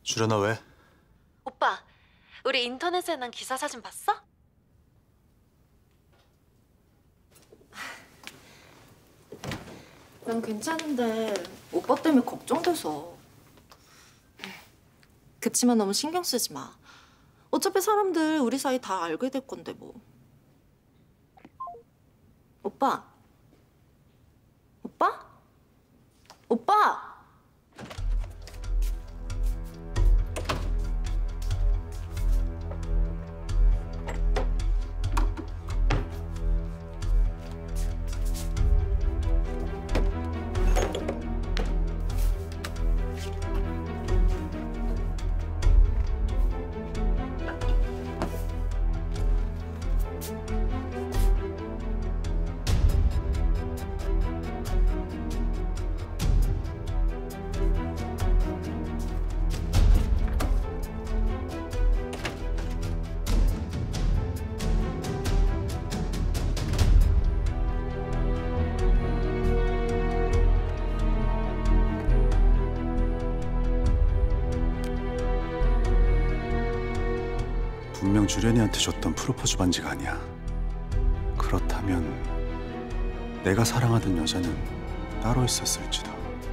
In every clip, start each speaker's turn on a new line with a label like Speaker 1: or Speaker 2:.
Speaker 1: 주련아 왜?
Speaker 2: 오빠, 우리 인터넷에 난 기사 사진 봤어?
Speaker 3: 난 괜찮은데 오빠 때문에 걱정돼서. 그치만 너무 신경 쓰지 마. 어차피 사람들 우리 사이 다 알게 될 건데 뭐. 오빠? 오빠? 오빠!
Speaker 1: 분명 주련이한테 줬던 프로포즈 반지가 아니야. 그렇다면 내가 사랑하던 여자는 따로 있었을지도.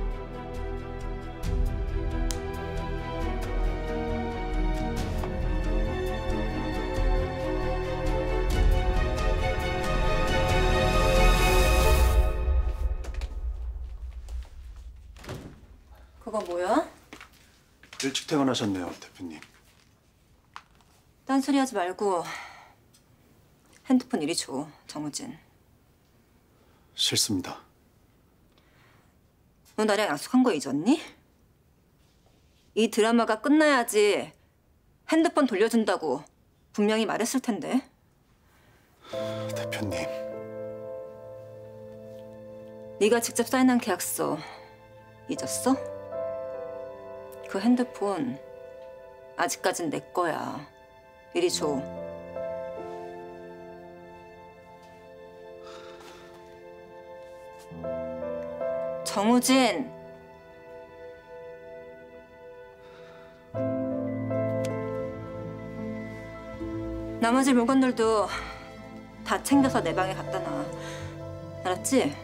Speaker 3: 그거 뭐야?
Speaker 1: 일찍 퇴근하셨네요, 대표님.
Speaker 3: 딴소리 하지 말고 핸드폰 이리 줘, 정우진.
Speaker 1: 싫습니다.
Speaker 3: 너 나랑 약속한 거 잊었니? 이 드라마가 끝나야지 핸드폰 돌려준다고 분명히 말했을 텐데.
Speaker 1: 대표님.
Speaker 3: 네가 직접 사인한 계약서 잊었어? 그 핸드폰 아직까진 내 거야. 이리 줘. 정우진. 나머지 물건들도 다 챙겨서 내 방에 갖다 놔. 알았지?